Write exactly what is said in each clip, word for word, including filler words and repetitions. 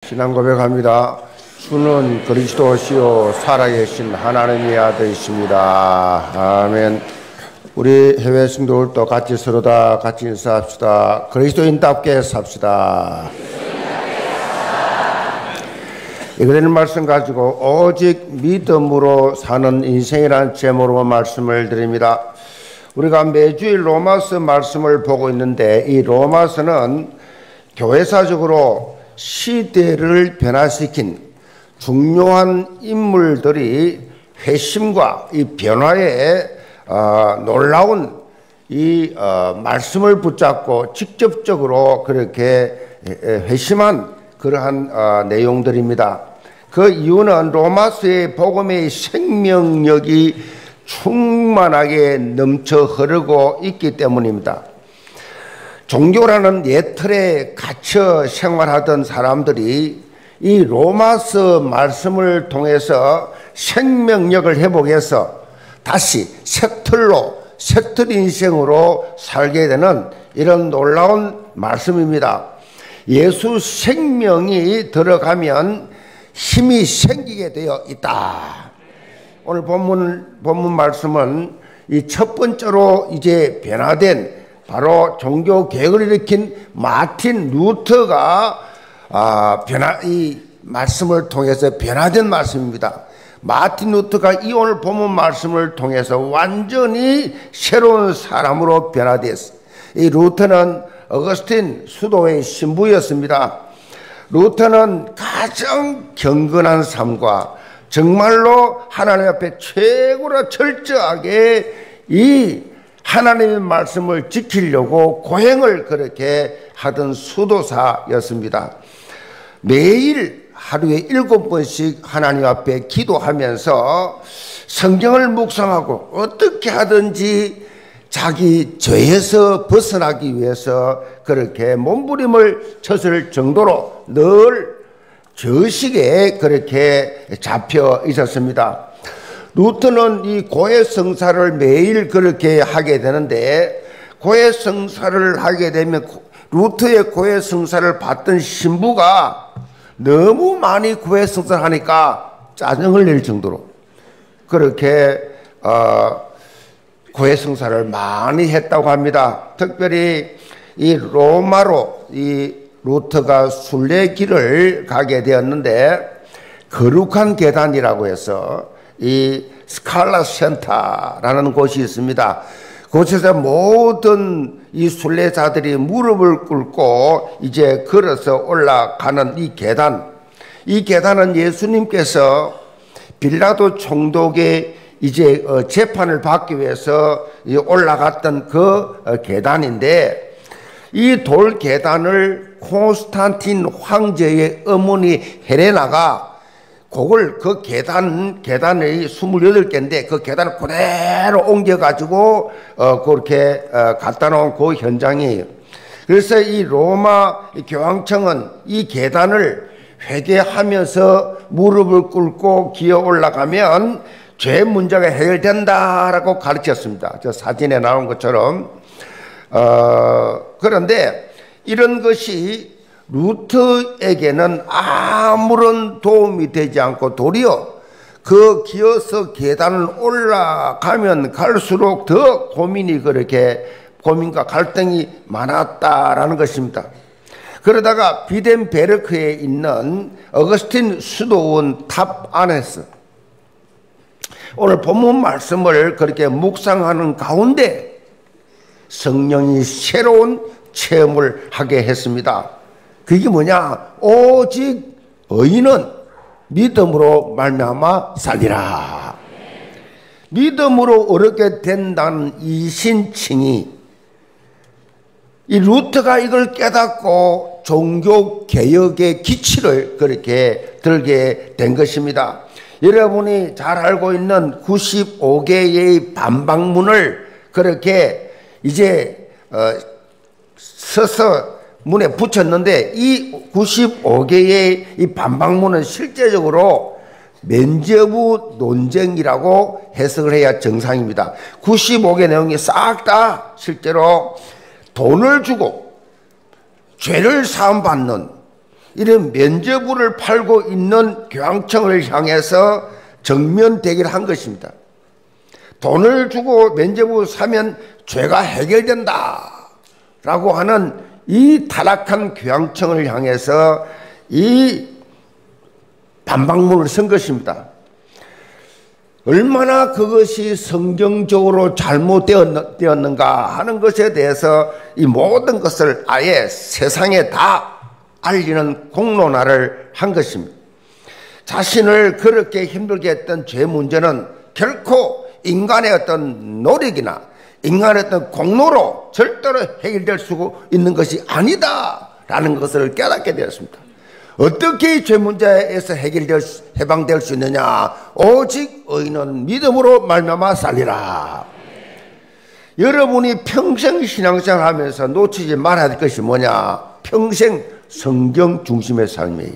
신앙 고백합니다. 주는 그리스도시요 살아계신 하나님의 아들이십니다. 아멘. 우리 해외 성도들도 같이 서로 다 같이 인사합시다. 그리스도인답게 삽시다. 이거는 말씀 가지고 오직 믿음으로 사는 인생이라는 제목으로 말씀을 드립니다. 우리가 매주일 로마서 말씀을 보고 있는데, 이 로마서는 교회사적으로 시대를 변화시킨 중요한 인물들이 회심과 이 변화에 어, 놀라운 이 어, 말씀을 붙잡고 직접적으로 그렇게 회심한 그러한 어, 내용들입니다. 그 이유는 로마서의 복음의 생명력이 충만하게 넘쳐 흐르고 있기 때문입니다. 종교라는 옛 틀에 갇혀 생활하던 사람들이 이 로마서 말씀을 통해서 생명력을 회복해서 다시 새 틀로, 새 틀 인생으로 살게 되는 이런 놀라운 말씀입니다. 예수 생명이 들어가면 힘이 생기게 되어 있다. 오늘 본문, 본문 말씀은 이 첫 번째로 이제 변화된 바로 종교 개혁을 일으킨 마틴 루터가 아, 변화, 이 말씀을 통해서 변화된 말씀입니다. 마틴 루터가 이 오늘 본문 말씀을 통해서 완전히 새로운 사람으로 변화됐어요. 이 루터는 어거스틴 수도의 신부였습니다. 루터는 가장 경건한 삶과 정말로 하나님 앞에 최고로 철저하게 이 하나님의 말씀을 지키려고 고행을 그렇게 하던 수도사였습니다. 매일 하루에 일곱 번씩 하나님 앞에 기도하면서 성경을 묵상하고 어떻게 하든지 자기 죄에서 벗어나기 위해서 그렇게 몸부림을 쳤을 정도로 늘 저식에 그렇게 잡혀 있었습니다. 루터는 이 고해성사를 매일 그렇게 하게 되는데, 고해성사를 하게 되면 루터의 고해성사를 받던 신부가 너무 많이 고해성사를 하니까 짜증을 낼 정도로 그렇게 어, 고해성사를 많이 했다고 합니다. 특별히 이 로마로 이 루터가 순례길을 가게 되었는데, 거룩한 계단이라고 해서 이 스칼라 센터라는 곳이 있습니다. 그곳에서 모든 이 순례자들이 무릎을 꿇고 이제 걸어서 올라가는 이 계단, 이 계단은 예수님께서 빌라도 총독의 이제 재판을 받기 위해서 올라갔던 그 계단인데, 이 돌 계단을 콘스탄틴 황제의 어머니 헬레나가 그걸 그 계단, 계단이 스물여덟 개인데 그 계단을 그대로 옮겨가지고, 어, 그렇게, 어, 갖다 놓은 그 현장이에요. 그래서 이 로마 교황청은 이 계단을 회개하면서 무릎을 꿇고 기어 올라가면 죄 문제가 해결된다라고 가르쳤습니다. 저 사진에 나온 것처럼. 어, 그런데 이런 것이 루터에게는 아무런 도움이 되지 않고 도리어 그 기어서 계단을 올라가면 갈수록 더 고민이 그렇게 고민과 갈등이 많았다라는 것입니다. 그러다가 비덴베르크에 있는 어거스틴 수도원 탑 안에서 오늘 본문 말씀을 그렇게 묵상하는 가운데 성령이 새로운 체험을 하게 했습니다. 그게 뭐냐? 오직 의인은 믿음으로 말미암아 살리라. 믿음으로 얻게 된다는 이 신칭이, 이 루터가 이걸 깨닫고 종교 개혁의 기치를 그렇게 들게 된 것입니다. 여러분이 잘 알고 있는 구십오 개의 반박문을 그렇게 이제 어, 서서 문에 붙였는데, 이 구십오 개의 이 반박문은 실제적으로 면죄부 논쟁이라고 해석을 해야 정상입니다. 구십오 개 내용이 싹 다 실제로 돈을 주고 죄를 사함받는 이런 면죄부를 팔고 있는 교황청을 향해서 정면 대결을 한 것입니다. 돈을 주고 면죄부 사면 죄가 해결된다 라고 하는 이 타락한 교황청을 향해서 이 반박문을 쓴 것입니다. 얼마나 그것이 성경적으로 잘못되었는가 하는 것에 대해서 이 모든 것을 아예 세상에 다 알리는 공론화를 한 것입니다. 자신을 그렇게 힘들게 했던 죄 문제는 결코 인간의 어떤 노력이나 인간의 어떤 공로로 절대로 해결될 수 있는 것이 아니다라는 것을 깨닫게 되었습니다. 어떻게 이 죄 문제에서 해결될 수, 해방될 수 있느냐? 오직 의인은 믿음으로 말미암아 살리라. 여러분이 평생 신앙생활 하면서 놓치지 말아야 할 것이 뭐냐? 평생 성경 중심의 삶이에요.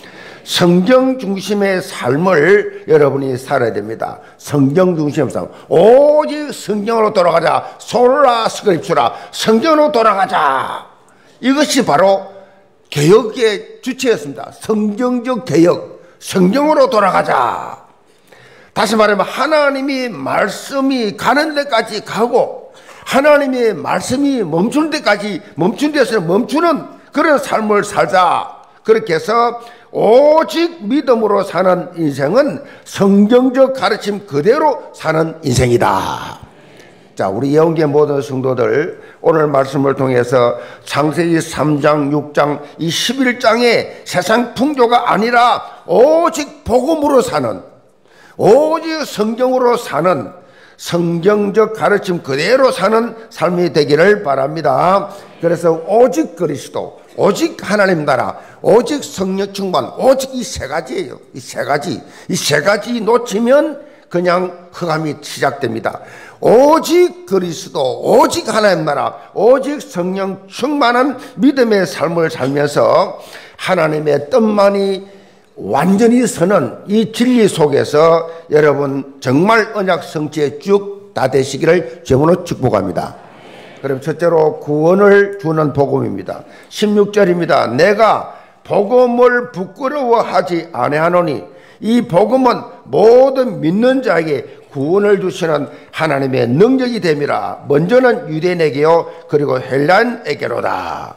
성경 중심의 삶을 여러분이 살아야 됩니다. 성경 중심의 삶. 오직 성경으로 돌아가자. 소라 스크립처라. 성경으로 돌아가자. 이것이 바로 개혁의 주체였습니다. 성경적 개혁, 성경으로 돌아가자. 다시 말하면 하나님이 말씀이 가는 데까지 가고 하나님의 말씀이 멈추는 데까지 멈춘 데서 멈추는 그런 삶을 살자. 그렇게 해서 오직 믿음으로 사는 인생은 성경적 가르침 그대로 사는 인생이다. 자, 우리 예언계 모든 성도들 오늘 말씀을 통해서 창세기 삼 장, 육 장, 이 십일 장의 세상 풍조가 아니라 오직 복음으로 사는, 오직 성경으로 사는, 성경적 가르침 그대로 사는 삶이 되기를 바랍니다. 그래서 오직 그리스도, 오직 하나님 나라, 오직 성령 충만, 오직 이 세 가지예요. 이 세 가지. 이 세 가지 놓치면 그냥 흑암이 시작됩니다. 오직 그리스도, 오직 하나님 나라, 오직 성령 충만한 믿음의 삶을 살면서 하나님의 뜻만이 완전히 서는 이 진리 속에서 여러분 정말 언약 성취에 쭉 다 되시기를 주님으로 축복합니다. 그럼 첫째로 구원을 주는 복음입니다. 십육 절입니다. 내가 복음을 부끄러워하지 아니하노니 이 복음은 모든 믿는 자에게 구원을 주시는 하나님의 능력이 됨이라. 먼저는 유대인에게요 그리고 헬라인에게로다.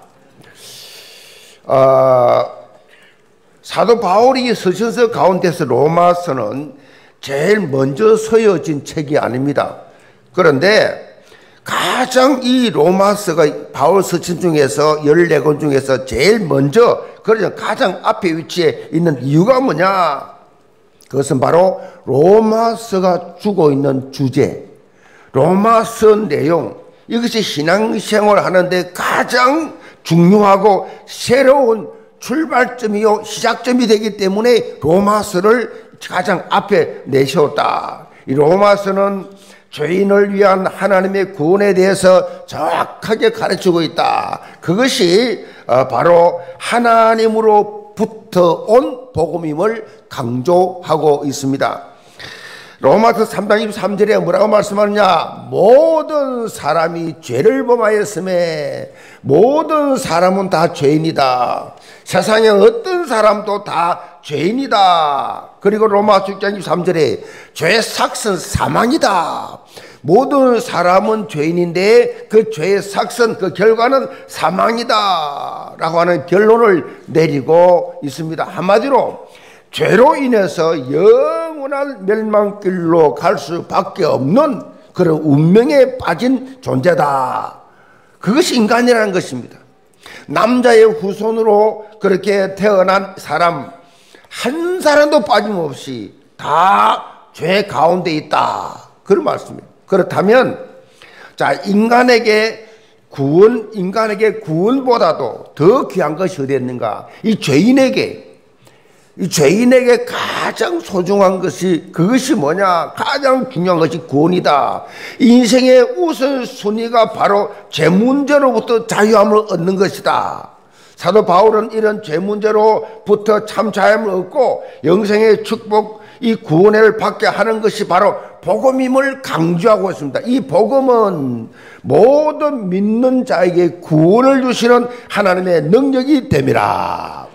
어, 사도 바울이 서신서 가운데서 로마서는 제일 먼저 서여진 책이 아닙니다. 그런데 가장 이 로마서가 바울 서신 중에서 열네 권 중에서 제일 먼저, 그래서 가장 앞에 위치해 있는 이유가 뭐냐? 그것은 바로 로마서가 주고 있는 주제, 로마서 내용, 이것이 신앙생활 하는데 가장 중요하고 새로운 출발점이요 시작점이 되기 때문에 로마서를 가장 앞에 내세웠다. 이 로마서는 죄인을 위한 하나님의 구원에 대해서 정확하게 가르치고 있다. 그것이 바로 하나님으로부터 온 복음임을 강조하고 있습니다. 로마서 삼 장 이십삼 절에 뭐라고 말씀하느냐? 모든 사람이 죄를 범하였음에 모든 사람은 다 죄인이다. 세상에 어떤 사람도 다 죄인이다. 그리고 로마서 육 장 이십삼 절에 죄의 삭은 사망이다. 모든 사람은 죄인인데 그 죄의 삭은 그 결과는 사망이다 라고 하는 결론을 내리고 있습니다. 한마디로 죄로 인해서 영원한 멸망길로 갈 수밖에 없는 그런 운명에 빠진 존재다. 그것이 인간이라는 것입니다. 남자의 후손으로 그렇게 태어난 사람 한 사람도 빠짐없이 다 죄 가운데 있다. 그런 말씀입니다. 그렇다면 자, 인간에게 구원, 인간에게 구원보다도 더 귀한 것이 어디 있는가? 이 죄인에게, 이 죄인에게 가장 소중한 것이, 그것이 뭐냐? 가장 중요한 것이 구원이다. 인생의 우선순위가 바로 죄 문제로부터 자유함을 얻는 것이다. 사도 바울은 이런 죄 문제로부터 참 자유함을 얻고 영생의 축복, 이 구원을 받게 하는 것이 바로 복음임을 강조하고 있습니다. 이 복음은 모든 믿는 자에게 구원을 주시는 하나님의 능력이 됨이라.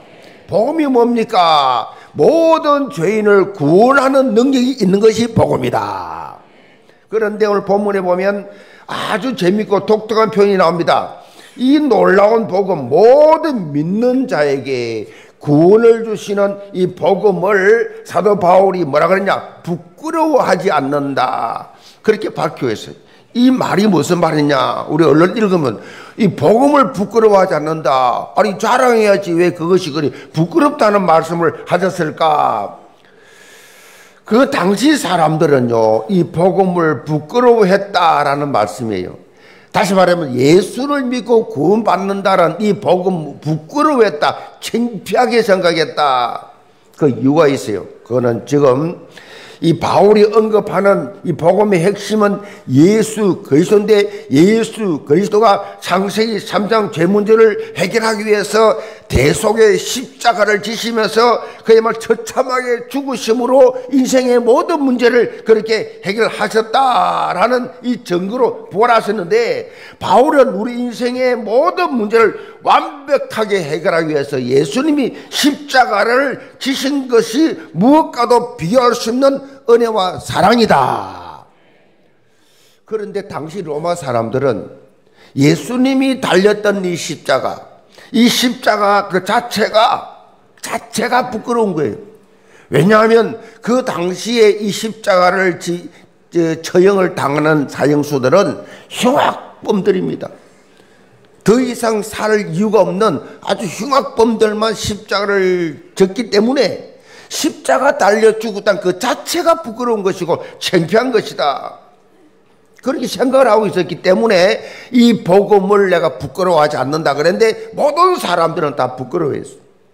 복음이 뭡니까? 모든 죄인을 구원하는 능력이 있는 것이 복음이다. 그런데 오늘 본문에 보면 아주 재밌고 독특한 표현이 나옵니다. 이 놀라운 복음, 모든 믿는 자에게 구원을 주시는 이 복음을 사도 바울이 뭐라 그랬냐? 부끄러워하지 않는다. 그렇게 밝혀했어요. 이 말이 무슨 말이냐? 우리 얼른 읽으면 이 복음을 부끄러워하지 않는다. 아니 자랑해야지 왜 그것이 그리 부끄럽다는 말씀을 하셨을까? 그 당시 사람들은요, 이 복음을 부끄러워했다라는 말씀이에요. 다시 말하면 예수를 믿고 구원받는다는 이 복음 부끄러워했다, 창피하게 생각했다. 그 이유가 있어요. 그거는 지금 이 바울이 언급하는 이 복음의 핵심은 예수 그리스도인데, 예수 그리스도가 창세기 삼 장 죄 문제를 해결하기 위해서 대속의 십자가를 지시면서 그야말로 처참하게 죽으심으로 인생의 모든 문제를 그렇게 해결하셨다라는 이 증거로 부활하셨는데, 바울은 우리 인생의 모든 문제를 완벽하게 해결하기 위해서 예수님이 십자가를 지신 것이 무엇과도 비교할 수 없는 은혜와 사랑이다. 그런데 당시 로마 사람들은 예수님이 달렸던 이 십자가, 이 십자가 그 자체가 자체가 부끄러운 거예요. 왜냐하면 그 당시에 이 십자가를 지, 저, 처형을 당하는 사형수들은 흉악범들입니다. 더 이상 살 이유가 없는 아주 흉악범들만 십자가를 졌기 때문에 십자가 달려 죽었다는 그 자체가 부끄러운 것이고 창피한 것이다. 그렇게 생각을 하고 있었기 때문에 이 복음을 내가 부끄러워하지 않는다 그랬는데 모든 사람들은 다 부끄러워했어.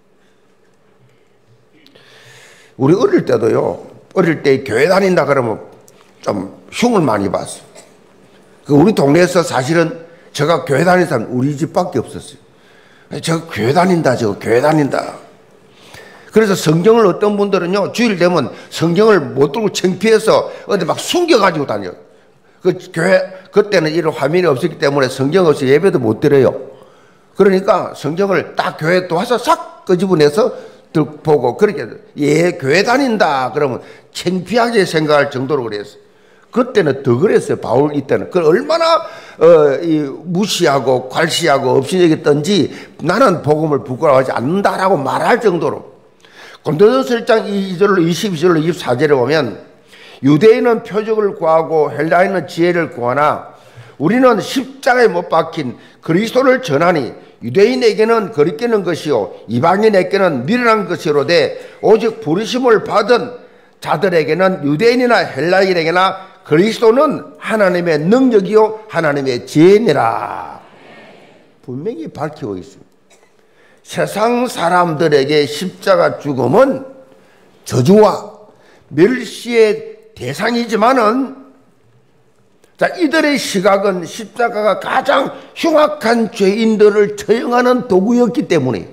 우리 어릴 때도요, 어릴 때 교회 다닌다 그러면 좀 흉을 많이 봤어. 그 우리 동네에서 사실은 제가 교회 다니는 사람 우리 집밖에 없었어요. 제가 교회 다닌다, 저거 교회 다닌다. 그래서 성경을 어떤 분들은요, 주일 되면 성경을 못 들고 창피해서 어디 막 숨겨가지고 다녀요. 그 교회, 그때는 이런 화면이 없었기 때문에 성경 없이 예배도 못 드려요. 그러니까 성경을 딱 교회에 또 와서 싹 끄집어내서 보고, 그렇게, 예, 교회 다닌다. 그러면 창피하게 생각할 정도로 그랬어요. 그때는 더 그랬어요. 바울 이때는. 그 얼마나, 어, 이 무시하고 괄시하고 없이 여겼던지 나는 복음을 부끄러워하지 않는다라고 말할 정도로. 고린도전서 일 장 이 절로 이십이 절로 이십사 절에 보면 유대인은 표적을 구하고 헬라인은 지혜를 구하나 우리는 십자가에 못 박힌 그리스도를 전하니 유대인에게는 거리끼는 것이요 이방인에게는 미련한 것이로되 오직 부르심을 받은 자들에게는 유대인이나 헬라인에게나 그리스도는 하나님의 능력이요 하나님의 지혜니라. 분명히 밝히고 있습니다. 세상 사람들에게 십자가 죽음은 저주와 멸시의 대상이지만은, 자, 이들의 시각은 십자가가 가장 흉악한 죄인들을 처형하는 도구였기 때문에.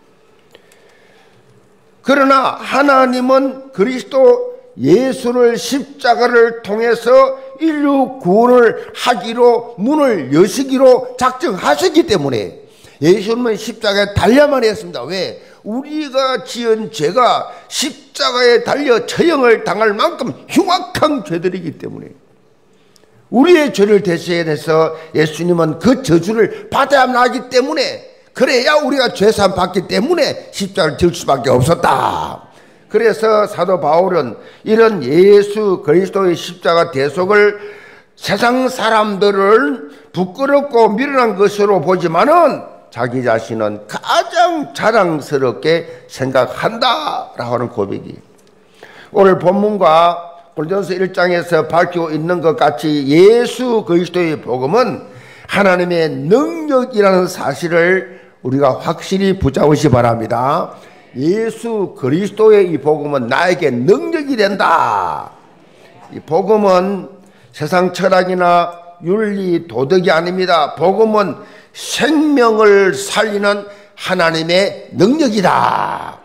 그러나 하나님은 그리스도 예수를 십자가를 통해서 인류 구원을 하기로 문을 여시기로 작정하셨기 때문에 예수님은 십자가에 달려야만 했습니다. 왜? 우리가 지은 죄가 십자가에 달려 처형을 당할 만큼 흉악한 죄들이기 때문에 우리의 죄를 대신해서 예수님은 그 저주를 받아야만 하기 때문에, 그래야 우리가 죄사함 받기 때문에 십자가를 질 수밖에 없었다. 그래서 사도 바울은 이런 예수 그리스도의 십자가 대속을 세상 사람들을 부끄럽고 미련한 것으로 보지만은 자기 자신은 가장 자랑스럽게 생각한다라고 하는 고백이, 오늘 본문과 고린도전서 일 장에서 밝히고 있는 것 같이 예수 그리스도의 복음은 하나님의 능력이라는 사실을 우리가 확실히 붙잡으시 바랍니다. 예수 그리스도의 이 복음은 나에게 능력이 된다. 이 복음은 세상 철학이나 윤리 도덕이 아닙니다. 복음은 생명을 살리는 하나님의 능력이다.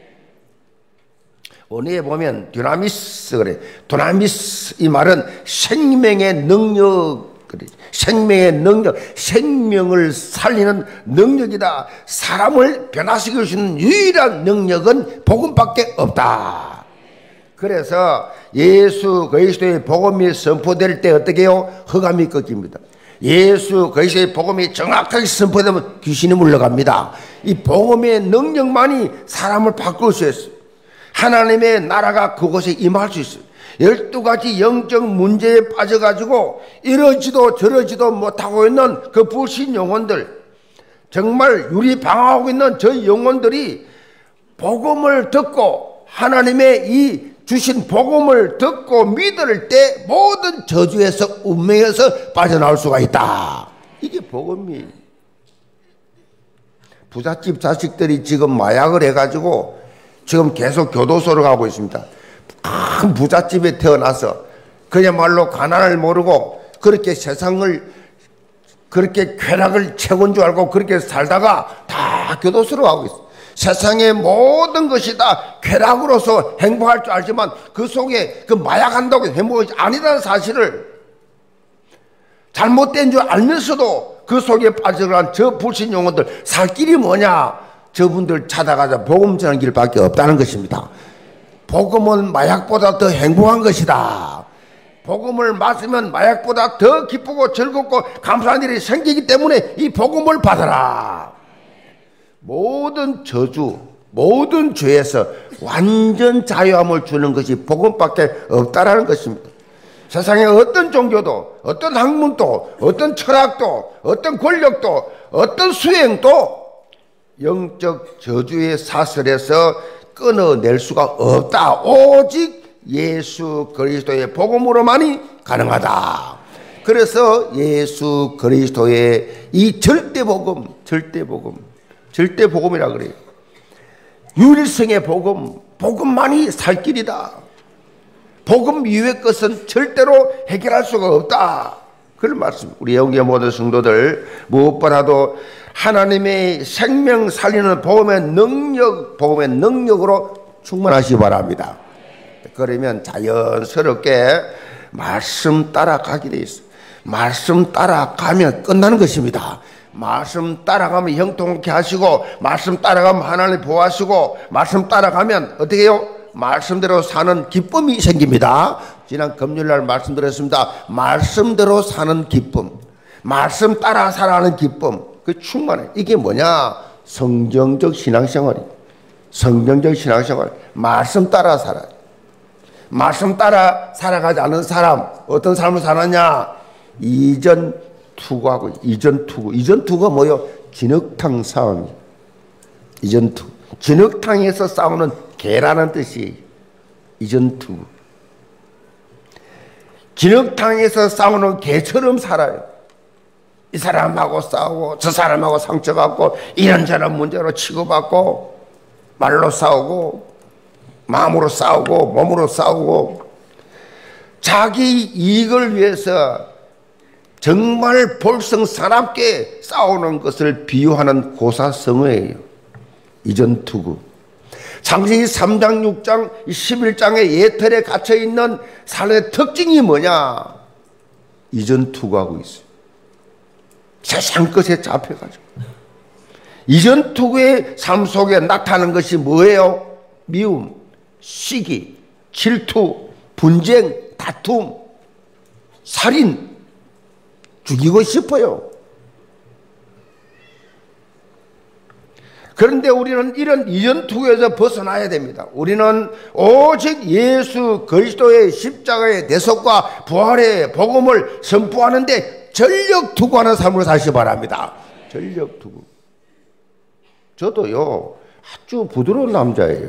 원어에 보면 dynamis 그래. dynamis 이 말은 생명의 능력을 생명의 능력, 생명을 살리는 능력이다. 사람을 변화시킬 수 있는 유일한 능력은 복음밖에 없다. 그래서 예수 그리스도의 복음이 선포될 때 어떻게 해요? 흑암이 꺾입니다. 예수 그리스도의 복음이 정확하게 선포되면 귀신이 물러갑니다. 이 복음의 능력만이 사람을 바꿀 수 있어요. 하나님의 나라가 그곳에 임할 수 있어요. 열두 가지 영적 문제에 빠져가지고 이러지도 저러지도 못하고 있는 그 불신 영혼들, 정말 유리방황하고 있는 저 영혼들이 복음을 듣고 하나님의 이 주신 복음을 듣고 믿을 때 모든 저주에서 운명에서 빠져나올 수가 있다. 이게 복음이. 부잣집 자식들이 지금 마약을 해가지고 지금 계속 교도소로 가고 있습니다. 큰 부잣집에 태어나서 그야말로 가난을 모르고 그렇게 세상을 그렇게 쾌락을 채운 줄 알고 그렇게 살다가 다 교도소로 가고 있어요. 세상의 모든 것이 다 쾌락으로서 행복할 줄 알지만 그 속에 그 마약한다고 행복이 아니라는 사실을 잘못된 줄 알면서도 그 속에 빠져간 저 불신 영혼들 살 길이 뭐냐? 저분들 찾아가자 복음 전하는 길밖에 없다는 것입니다. 복음은 마약보다 더 행복한 것이다. 복음을 맞으면 마약보다 더 기쁘고 즐겁고 감사한 일이 생기기 때문에 이 복음을 받아라. 모든 저주, 모든 죄에서 완전 자유함을 주는 것이 복음밖에 없다라는 것입니다. 세상에 어떤 종교도, 어떤 학문도, 어떤 철학도, 어떤 권력도, 어떤 수행도 영적 저주의 사슬에서 끊어낼 수가 없다. 오직 예수 그리스도의 복음으로만이 가능하다. 그래서 예수 그리스도의 이 절대 복음, 절대 복음, 절대 복음이라 그래요. 유일성의 복음, 복음만이 살 길이다. 복음 이외의 것은 절대로 해결할 수가 없다. 그런 말씀. 우리 영계 모든 성도들 무엇보다도 하나님의 생명 살리는 복음의 능력, 복음의 능력으로 충만하시기 바랍니다. 그러면 자연스럽게 말씀 따라가게 돼 있어요. 말씀 따라가면 끝나는 것입니다. 말씀 따라가면 형통케 하시고, 말씀 따라가면 하나님 보호하시고, 말씀 따라가면 어떻게 해요? 말씀대로 사는 기쁨이 생깁니다. 지난 금요일날 말씀드렸습니다. 말씀대로 사는 기쁨, 말씀 따라 살아가는 기쁨, 그 충만해. 이게 뭐냐? 성경적 신앙생활이. 성경적 신앙생활. 말씀 따라 살아요. 말씀 따라 살아가지 않은 사람, 어떤 삶을 사느냐? 이전 투구하고, 이전 투구. 이전 투구가 뭐요? 진흙탕 싸움. 이전 투구. 진흙탕에서 싸우는 개라는 뜻이 이전 투구. 진흙탕에서 싸우는 개처럼 살아요. 이 사람하고 싸우고 저 사람하고 상처받고 이런저런 문제로 치고받고 말로 싸우고 마음으로 싸우고 몸으로 싸우고 자기 이익을 위해서 정말 볼성사납게 싸우는 것을 비유하는 고사성어예요. 이전투구. 창세기 삼 장 육 장 십일 장의 예틀에 갇혀있는 삶의 특징이 뭐냐? 이전투구하고 있어요. 세상 것에 잡혀가지고. 이전투구의 삶 속에 나타나는 것이 뭐예요? 미움, 시기, 질투, 분쟁, 다툼, 살인, 죽이고 싶어요. 그런데 우리는 이런 이전투구에서 벗어나야 됩니다. 우리는 오직 예수 그리스도의 십자가의 대속과 부활의 복음을 선포하는데 전력 투구하는 삶으로 사시기 바랍니다. 전력 투구. 저도요, 아주 부드러운 남자예요.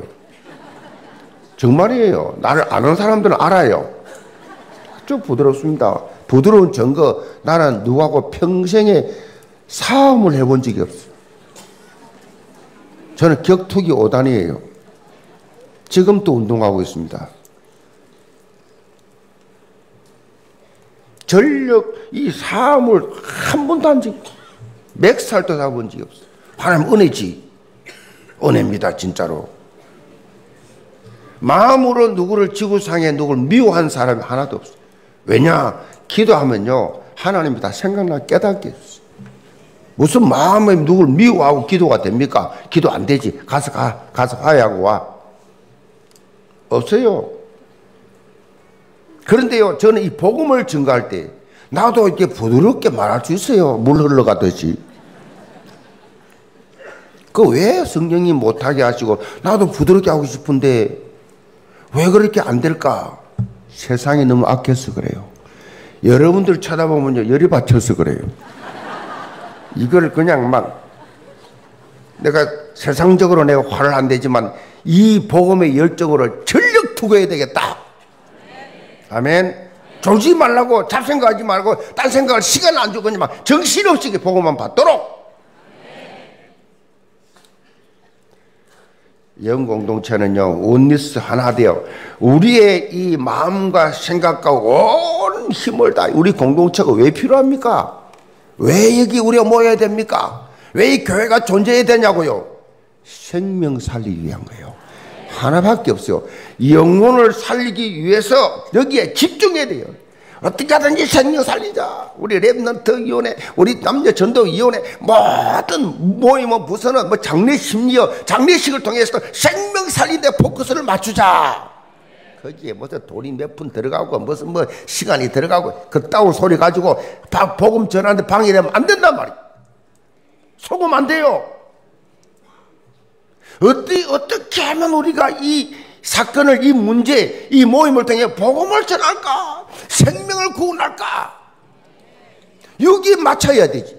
정말이에요. 나를 아는 사람들은 알아요. 아주 부드럽습니다. 부드러운 증거. 나는 누구하고 평생에 싸움을 해본 적이 없어요. 저는 격투기 오 단이에요. 지금도 운동하고 있습니다. 전력, 이 싸움을 한 번도 한 적이 없어요. 맥살도 사본 적이 없어요. 하나님 은혜지. 은혜입니다, 진짜로. 마음으로 누구를 지구상에 누구를 미워한 사람이 하나도 없어요. 왜냐? 기도하면요, 하나님이 다 생각나 깨닫게 해주세요. 무슨 마음에 누굴 미워하고 기도가 됩니까? 기도 안 되지. 가서 가, 가서 화해하고 와. 없어요. 그런데요, 저는 이 복음을 증거할 때 나도 이렇게 부드럽게 말할 수 있어요. 물 흘러가듯이. 그 왜 성령이 못하게 하시고 나도 부드럽게 하고 싶은데 왜 그렇게 안 될까? 세상이 너무 악해서 그래요. 여러분들 쳐다보면요, 열이 받쳐서 그래요. 이걸 그냥 막 내가 세상적으로 내가 화를 안 내지만 이 복음의 열정으로 전력 투구해야 되겠다. 아멘. 졸지 말라고, 잡생각하지 말고 딴 생각을 시간 안 주고 막 정신없이 복음만 받도록. 영 공동체는요, 원리스 하나 되어 우리의 이 마음과 생각과 온 힘을 다, 우리 공동체가 왜 필요합니까? 왜 여기 우리가 모여야 됩니까? 왜 이 교회가 존재해야 되냐고요? 생명 살리기 위한 거예요. 하나밖에 없어요. 영혼을 살리기 위해서 여기에 집중해야 돼요. 어떻게 하든지 생명 살리자. 우리 랩넌트 위원회, 우리 남녀 전도 위원회, 모든 모임은 부서는 뭐 장례식이요, 장례식을 통해서 생명 살리는데 포커스를 맞추자. 거기에 무슨 돈이 몇 푼 들어가고 무슨 뭐 시간이 들어가고 그따위 소리 가지고 복음 전하는데 방해되면 안 된단 말이에요. 속으면 안 돼요. 어떻게, 어떻게 하면 우리가 이 사건을, 이 문제, 이 모임을 통해 복음을 전할까? 생명을 구원할까? 여기에 맞춰야 되지.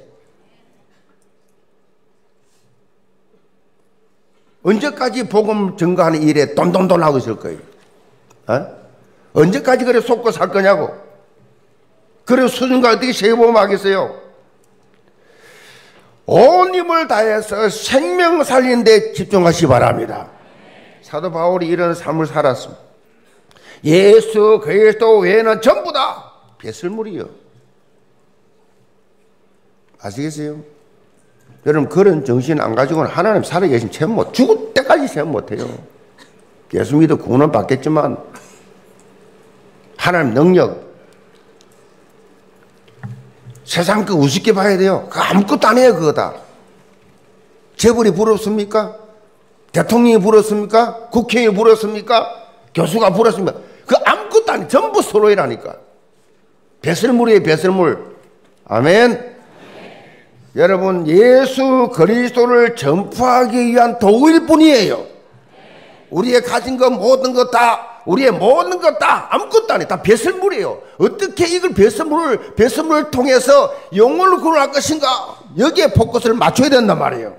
언제까지 복음 증거하는 일에 돈돈돈 하고 있을 거예요? 어? 언제까지 그래 속고 살 거냐고? 그래 수준과 어떻게 세보면 하겠어요? 온 힘을 다해서 생명 살리는 데 집중하시기 바랍니다. 사도 바울이 이런 삶을 살았습니다. 예수 그리스도 외에는 전부 다 배설물이요. 아시겠어요? 여러분 그런 정신 안 가지고는 하나님 살아계시면 체험 못, 죽을 때까지 체험 못해요. 예수 믿어 구원은 받겠지만 하나님 능력 세상 그 우습게 봐야 돼요. 그 아무것도 안 해요. 그거다. 재벌이 부럽습니까? 대통령이 부럽습니까? 국회의원이 부럽습니까? 교수가 부럽습니까? 그 아무것도 아니에요. 전부 서로이라니까. 배설물이에요. 배설물. 아멘. 네. 여러분 예수 그리스도를 전파하기 위한 도구일 뿐이에요. 네. 우리의 가진 것 모든 것 다, 우리의 모든 것 다 아무것도 아니에요. 다 배설물이에요. 어떻게 이걸 배설물을, 배설물을 통해서 영혼을 구원할 것인가? 여기에 포커스를 맞춰야 된단 말이에요.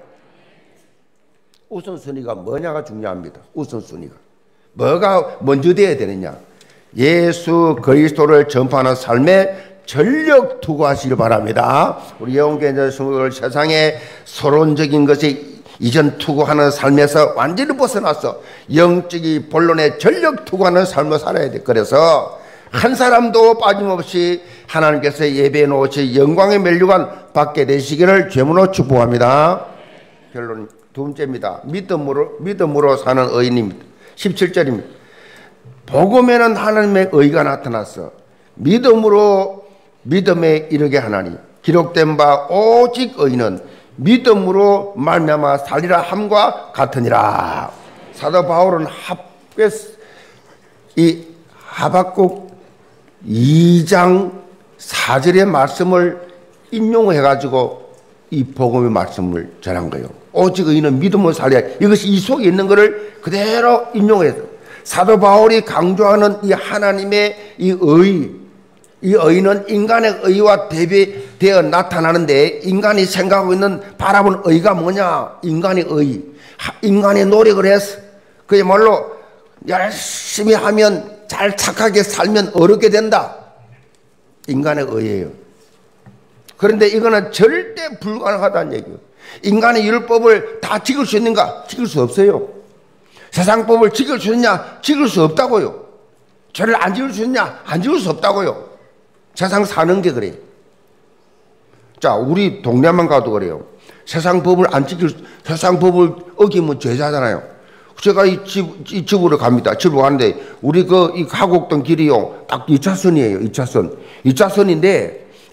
우선순위가 뭐냐가 중요합니다. 우선순위가. 뭐가 먼저 돼야 되느냐? 예수 그리스도를 전파하는 삶에 전력 투구하시길 바랍니다. 우리 영계자 성도들 세상에 서론적인 것에 이전 투구하는 삶에서 완전히 벗어나서 영적인 본론에 전력 투구하는 삶을 살아야 돼. 그래서 한 사람도 빠짐없이 하나님께서 예배해 놓으신 영광의 멸류관 받게 되시기를 죄문으로 축복합니다. 결론 두 번째입니다. 믿음으로, 믿음으로 사는 의인입니다. 십칠 절입니다. 복음에는 하나님의 의가 나타났어. 믿음으로 믿음에 이르게 하나니 기록된 바 오직 의인은 믿음으로 말미암아 살리라 함과 같으니라. 사도 바울은 합, 이 하박국 이 장 사 절의 말씀을 인용해가지고 이 복음의 말씀을 전한 거예요. 오직 의인은 믿음으로 살리라. 이것이 이 속에 있는 것을 그대로 인용해서 사도 바울이 강조하는 이 하나님의 이 의, 이 의는 인간의 의와 대비되어 나타나는데 인간이 생각하고 있는 바라본 의가 뭐냐? 인간의 의. 인간의 노력을 해서 그야말로 열심히 하면 잘 착하게 살면 어렵게 된다. 인간의 의예요. 그런데 이거는 절대 불가능하다는 얘기예요. 인간의 율법을 다 지킬 수 있는가? 지킬 수 없어요. 세상법을 지킬 수 있냐? 지킬 수 없다고요. 죄를 안 지킬 수 있냐? 안 지킬 수 없다고요. 세상 사는 게 그래요. 자, 우리 동네만 가도 그래요. 세상 법을 안 지킬, 세상 법을 어기면 죄자잖아요. 제가 이 집, 이 집으로 갑니다. 집으로 가는데, 우리 그, 이 가곡동 길이요. 딱 이 차선이에요. 이 차선. 이 차선인데,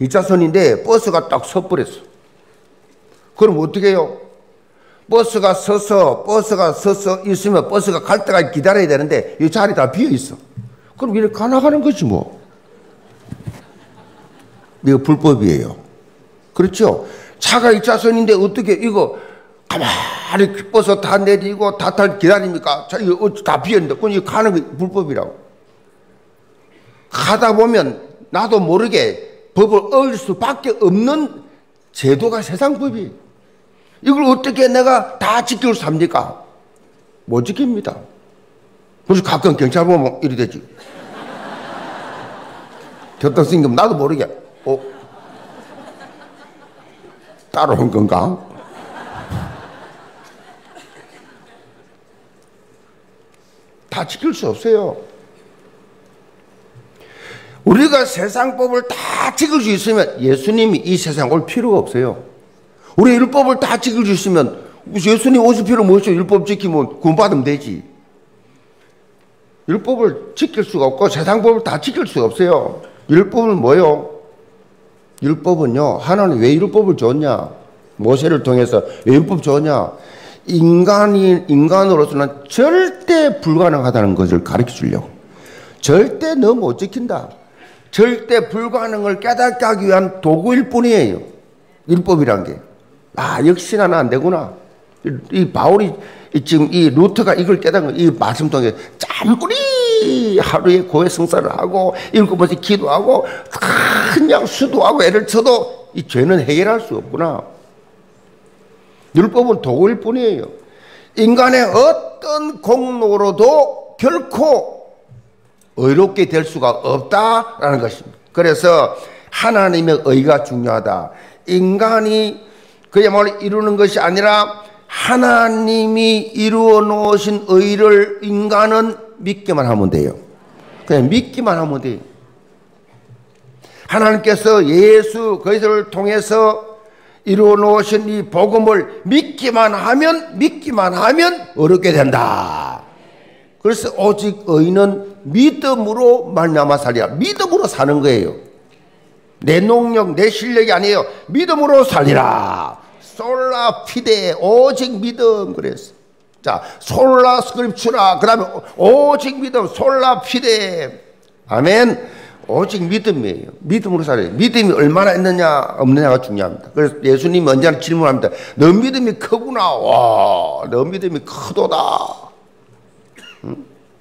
이 차선인데 버스가 딱 서버렸어. 그럼 어떻게 해요? 버스가 서서 버스가 서서 있으면 버스가 갈 때까지 기다려야 되는데 이 자리 다 비어 있어. 그럼 이렇게 가나가는 거지 뭐. 이거 불법이에요. 그렇죠? 차가 이 차선인데 어떻게 이거 가만히 버스 다 내리고 다 탈 기다립니까? 자, 이거 다 비었는데 그건 이거 가는 게 불법이라고. 가다 보면 나도 모르게 법을 어길 수밖에 없는 제도가 세상 법이에요. 이걸 어떻게 내가 다 지킬 수 합니까? 못 지킵니다. 그래서 가끔 경찰 보면 이리 되지. 교통신금 나도 모르게 어? 따라온 건가? 다 지킬 수 없어요. 우리가 세상법을 다 지킬 수 있으면 예수님이 이 세상 올 필요가 없어요. 우리 율법을 다 지킬 수 있으면 예수님 오실 필요 뭐 있어요? 율법 지키면 구원받으면 되지. 율법을 지킬 수가 없고 세상법을 다 지킬 수가 없어요. 율법은 뭐요? 율법은요, 하나님 왜 율법을 줬냐? 모세를 통해서 왜 율법 줬냐? 인간이, 인간으로서는 절대 불가능하다는 것을 가르쳐 주려고. 절대 너 못 지킨다. 절대 불가능을 깨닫게 하기 위한 도구일 뿐이에요. 율법이란 게. 아, 역시나 나 안 되구나. 이 바울이 지금 이 루터가 이걸 깨닫은 거, 이 말씀 통해 짬뿌리 하루에 고해 성사를 하고 일곱 번씩 기도하고 그냥 수도하고 애를 쳐도 이 죄는 해결할 수 없구나. 율법은 도구일 뿐이에요. 인간의 어떤 공로로도 결코 의롭게 될 수가 없다라는 것입니다. 그래서 하나님의 의가 중요하다. 인간이 그야말로 이루는 것이 아니라 하나님이 이루어 놓으신 의를 인간은 믿기만 하면 돼요. 그냥 믿기만 하면 돼요. 하나님께서 예수 그리스도를 통해서 이루어 놓으신 이 복음을 믿기만 하면 믿기만 하면 어렵게 된다. 그래서 오직 의인은 믿음으로 말미암아 살리라. 믿음으로 사는 거예요. 내 능력, 내 실력이 아니에요. 믿음으로 살리라. 솔라 피데, 오직 믿음. 그랬어. 자, 솔라 스크립추라. 그 다음에 오직 믿음, 솔라 피데. 아멘. 오직 믿음이에요. 믿음으로 살아요. 믿음이 얼마나 있느냐 없느냐가 중요합니다. 그래서 예수님이 언제나 질문합니다. 너 믿음이 크구나. 와, 너 믿음이 크도다. 응?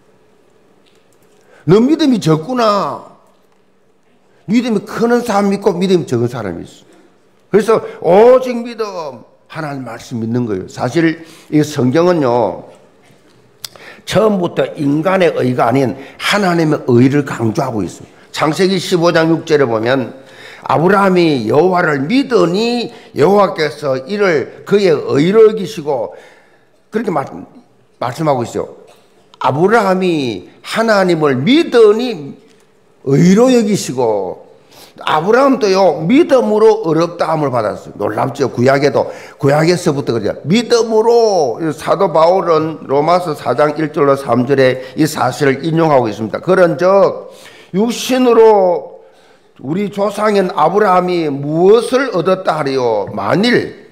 너 믿음이 적구나. 믿음이 크는 사람이 있고 믿음이 적은 사람이 있어. 그래서 오직 믿음, 하나님 말씀 믿는 거예요. 사실 이 성경은요, 처음부터 인간의 의가 아닌 하나님의 의를 강조하고 있어요. 창세기 십오 장 육 절에 보면 아브라함이 여호와를 믿으니 여호와께서 이를 그의 의로 여기시고, 그렇게 말, 말씀하고 있어요. 아브라함이 하나님을 믿으니 의로 여기시고, 아브라함도요 믿음으로 어렵다함을 받았어요. 놀랍죠. 구약에도, 구약에서부터 그래요. 믿음으로. 사도 바울은 로마서 사 장 일 절로 삼 절에 이 사실을 인용하고 있습니다. 그런즉 육신으로 우리 조상인 아브라함이 무엇을 얻었다 하리요? 만일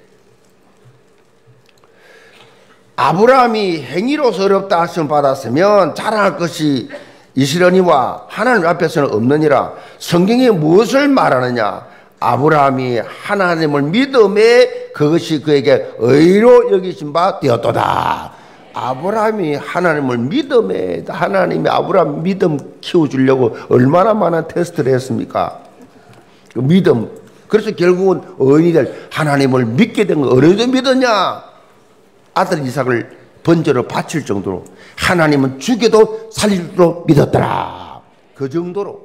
아브라함이 행위로서 어렵다 하심을 받았으면 자랑할 것이 이스라엘이와 하나님 앞에서는 없느니라. 성경이 무엇을 말하느냐? 아브라함이 하나님을 믿음에 그것이 그에게 의로 여기신 바 되었도다. 아브라함이 하나님을 믿음에, 하나님이 아브라함 믿음 키워주려고 얼마나 많은 테스트를 했습니까? 그 믿음. 그래서 결국은 어른이 될 하나님을 믿게 된 거. 어른도 믿었냐? 아들 이삭을 번제로 바칠 정도로 하나님은 죽여도 살리로 믿었더라. 그 정도로.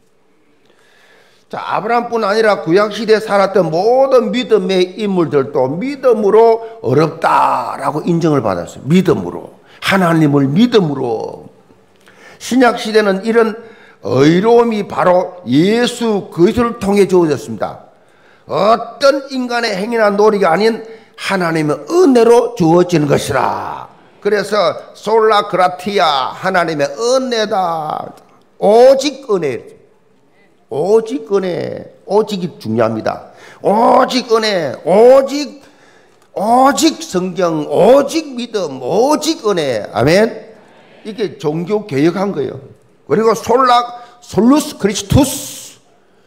자, 아브라함뿐 아니라 구약시대에 살았던 모든 믿음의 인물들도 믿음으로 어렵다라고 인정을 받았어요. 믿음으로. 하나님을 믿음으로. 신약시대는 이런 의로움이 바로 예수 그리스도를 통해 주어졌습니다. 어떤 인간의 행위나 노력이 아닌 하나님의 은혜로 주어지는 것이라. 그래서 솔라 그라티아, 하나님의 은혜다. 오직 은혜. 오직 은혜. 오직이 중요합니다. 오직 은혜, 오직 오직 성경, 오직 믿음, 오직 은혜. 아멘. 이게 종교 개혁한 거예요. 그리고 솔락 솔루스 크리스투스,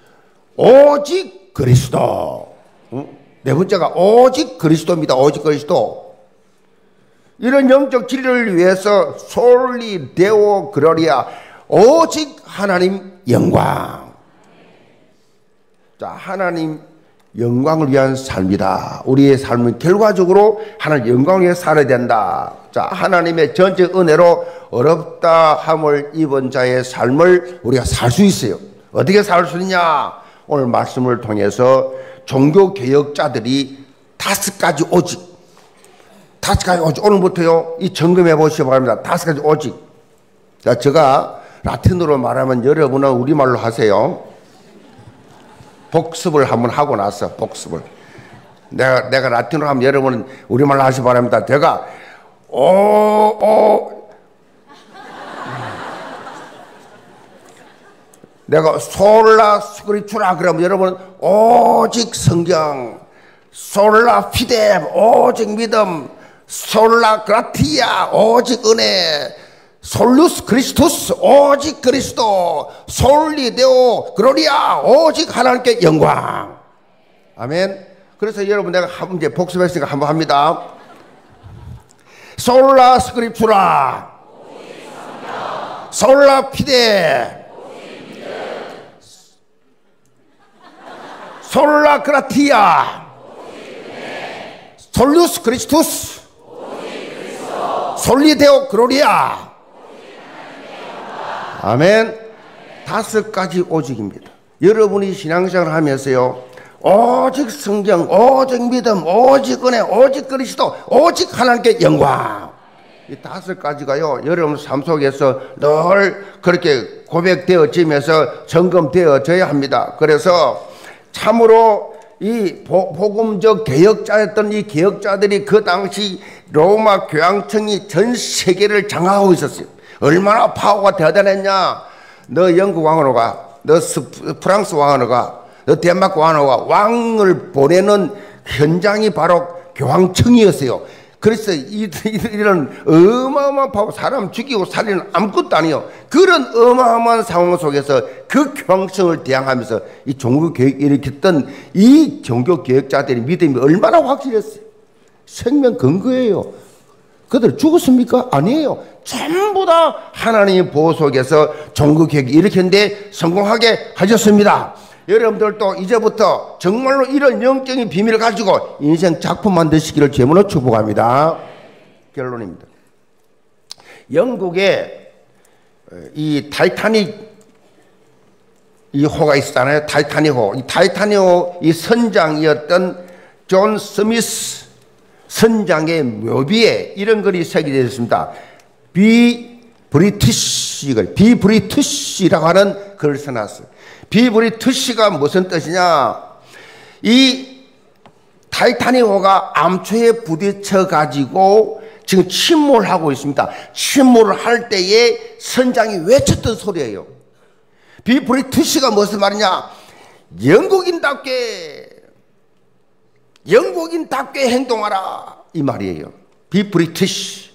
오직 그리스도. 네 번째가 오직 그리스도입니다. 오직 그리스도. 이런 영적 진리를 위해서 솔리 데오 그로리아, 오직 하나님 영광. 자, 하나님 영광을 위한 삶이다. 우리의 삶은 결과적으로 하나님 영광을 위해 살아야 된다. 자, 하나님의 전적 은혜로 어렵다 함을 입은 자의 삶을 우리가 살 수 있어요. 어떻게 살 수 있냐? 오늘 말씀을 통해서 종교 개혁자들이 다섯 가지 오직, 다섯 가지 오직, 오늘부터요 이 점검해 보시기 바랍니다. 다섯 가지 오직. 자, 제가 라틴어로 말하면 여러분은 우리말로 하세요. 복습을 한번 하고 나서 복습을 내가 내가 라틴어로 하면 여러분은 우리말로 하시기 바랍니다. 제가 오오 내가 솔라 스크립투라 그러면 여러분은 오직 성경, 솔라 피데 오직 믿음, 솔라 그라티아 오직 은혜, 솔루스 크리스투스 오직 그리스도, 솔리데오 그로리아 오직 하나님께 영광. 아멘. 그래서 여러분 내가 한 이제 복습했으니까 한번 합니다. 솔라 스크립투라, 솔라 피데, 솔라 그라티아, 솔루스 크리스투스, 솔리데오 그로리아. 아멘. 다섯 가지 오직입니다. 여러분이 신앙생활을 하면서요, 오직 성경, 오직 믿음, 오직 은혜, 오직 그리스도, 오직 하나님께 영광. 이 다섯 가지가요, 여러분 삶 속에서 늘 그렇게 고백되어지면서 점검되어져야 합니다. 그래서 참으로 이 복음적 개혁자였던 이 개혁자들이 그 당시 로마 교황청이 전 세계를 장악하고 있었어요. 얼마나 파워가 대단했냐. 너 영국 왕으로 가, 너 프랑스 왕으로 가, 너 덴마크 왕으로 가. 왕을 보내는 현장이 바로 교황청이었어요. 그래서 이런 어마어마한 파워, 사람 죽이고 살리는 아무것도 아니에요. 그런 어마어마한 상황 속에서 그 교황청을 대항하면서 이 종교 개혁 일으켰던 이 종교 개혁자들의 믿음이 얼마나 확실했어요. 생명 근거예요. 그들 죽었습니까? 아니에요. 전부 다 하나님의 보호 속에서 종교 개혁을 일으켰는데 성공하게 하셨습니다. 여러분들도 이제부터 정말로 이런 영적인 비밀을 가지고 인생 작품 만드시기를 제물로 축복합니다. 결론입니다. 영국에 이 타이타닉 이 호가 있었잖아요. 타이타닉 호. 이 타이타닉 호 이 선장이었던 존 스미스 선장의 묘비에 이런 글이 새겨져 있습니다. 비 브리티시, 비 브리티시라고 하는 글을 써놨어요. 비 브리티시가 무슨 뜻이냐? 이 타이타닉호가 암초에 부딪혀 가지고 지금 침몰하고 있습니다. 침몰을 할 때에 선장이 외쳤던 소리예요. 비 브리티시가 무슨 말이냐? 영국인답게 영국인답게 행동하라 이 말이에요. 비 브리티시.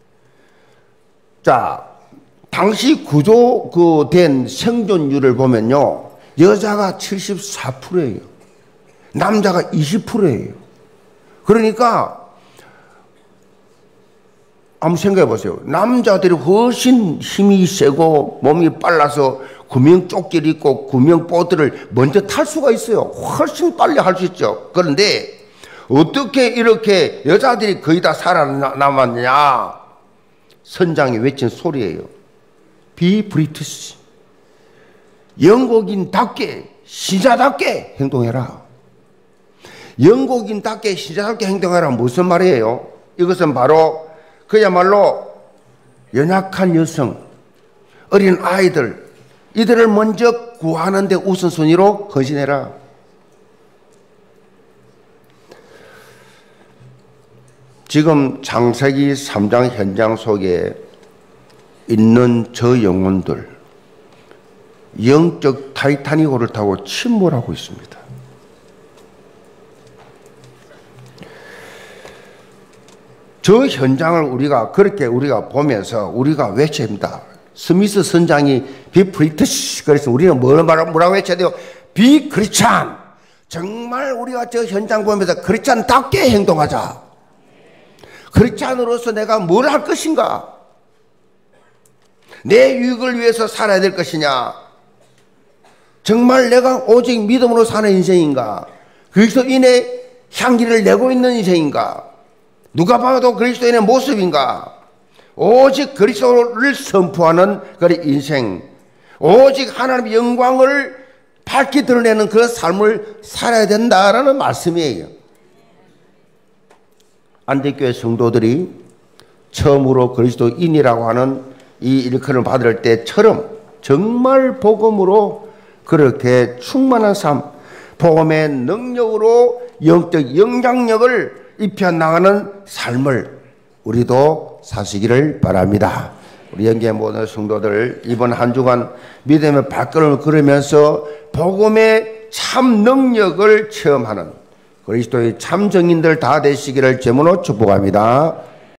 자, 당시 구조 그 된 생존율을 보면요, 여자가 칠십사 퍼센트예요. 남자가 이십 퍼센트예요. 그러니까 한번 생각해 보세요. 남자들이 훨씬 힘이 세고 몸이 빨라서 구명조끼를 입고 구명보드를 먼저 탈 수가 있어요. 훨씬 빨리 할 수 있죠. 그런데 어떻게 이렇게 여자들이 거의 다 살아남았냐? 선장이 외친 소리예요. 비 브리티시. 영국인답게, 신자답게 행동해라. 영국인답게, 신자답게 행동해라. 무슨 말이에요? 이것은 바로 그야말로 연약한 여성, 어린 아이들, 이들을 먼저 구하는 데 우선순위로 헌신해라. 지금 창세기 삼 장 현장 속에 있는 저 영혼들, 영적 타이타닉호를 타고 침몰하고 있습니다. 저 현장을 우리가 그렇게 우리가 보면서 우리가 외쳐야 합니다. 스미스 선장이 비 브리티시 그래서 우리는 뭐라고, 뭐라고 외쳐야 돼요? 비 크리스찬. 정말 우리가 저 현장 보면서 크리스찬답게 행동하자. 크리스찬으로서 내가 뭘 할 것인가? 내 유익을 위해서 살아야 될 것이냐? 정말 내가 오직 믿음으로 사는 인생인가? 그리스도인의 향기를 내고 있는 인생인가? 누가 봐도 그리스도인의 모습인가? 오직 그리스도를 선포하는 그 인생, 오직 하나님의 영광을 밝히 드러내는 그 삶을 살아야 된다라는 말씀이에요. 안디교회 성도들이 처음으로 그리스도인이라고 하는 이 일컬음을 받을 때처럼 정말 복음으로 그렇게 충만한 삶, 복음의 능력으로 영적 영향력을 입혀나가는 삶을 우리도 사시기를 바랍니다. 우리 영계 모든 성도들 이번 한 주간 믿음의 발걸음을 걸으면서 복음의 참 능력을 체험하는 그리스도의 참 정인들 다 되시기를 제문으로 축복합니다.